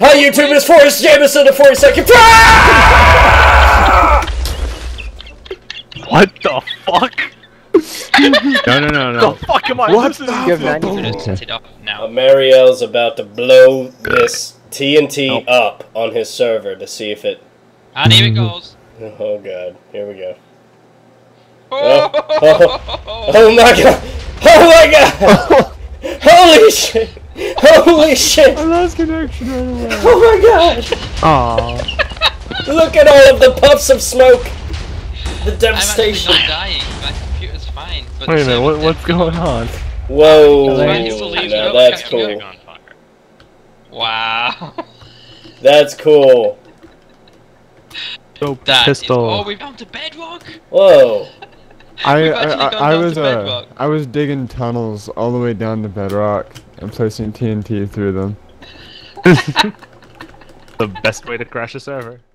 Hi YouTube, it's Forrest Jameson, the 42nd. What the fuck? No. The fuck am I listening to? You have 90 minutes to set up now. Amarielle's about to blow this TNT up on his server to see if it... And here it goes. Oh god, here we go. Oh, Oh my god! Oh my god! Holy shit! Holy shit! I lost connection right away. Oh my god! Aww. Look at all of the puffs of smoke! The I'm devastation! actually not dying. My computer's fine. But Wait a minute, what's going on? Whoa! Well, Now that's cool. Wow. That's cool. So That is, pistol. oh, we found the bedrock. Whoa! We've actually gone down to bedrock. I was digging tunnels all the way down to bedrock and placing TNT through them. The best way to crash a server.